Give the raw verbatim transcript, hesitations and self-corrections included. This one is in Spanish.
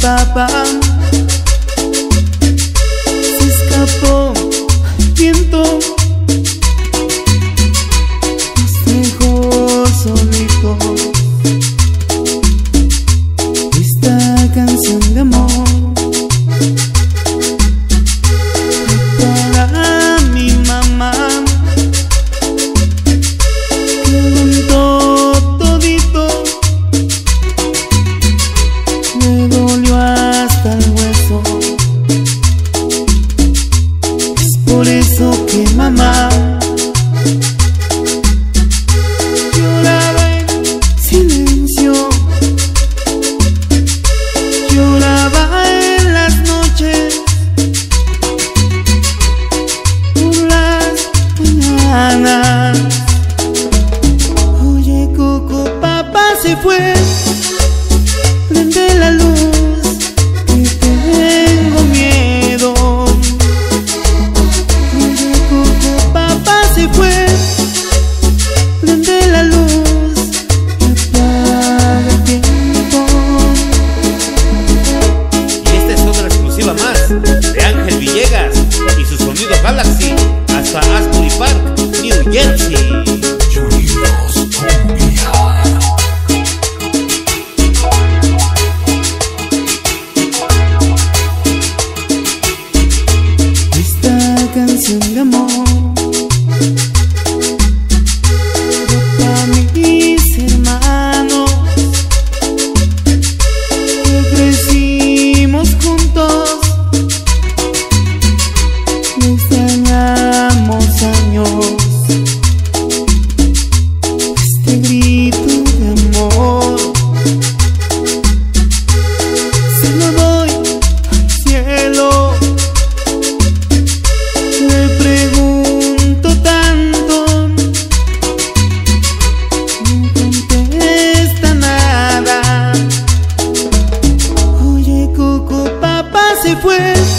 papá se escapó al viento, nos dejó solitos. Esta canción de amor para mi mamá, que aguantó todito, me dolió hasta el hueso. Es por eso que mamá lloraba en silencio, lloraba en las noches, por las mañanas. Oye, Cucu, papá se fue, prende la luz, que tengo miedo. Oye, Cucu, papá se fue, prende la luz, que apaga el tiempo. Y esta es otra exclusiva más de Ángel Villegas y su sonido Galaxy hasta Asbury Park, New Jersey. Esta canción de amor para mis hermanos que crecimos juntos, no extrañamos años. Este grito de amor se lo doy al cielo. Le pregunto tanto, no contesta nada. Oye, Cucu, papá se fue,